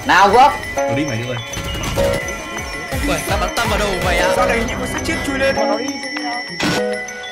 Nào vấp. Tôi đi mày đi ơi. Uầy, tao bắn tâm vào đầu mày á. Sao này như có xác chết chui lên của nó đi.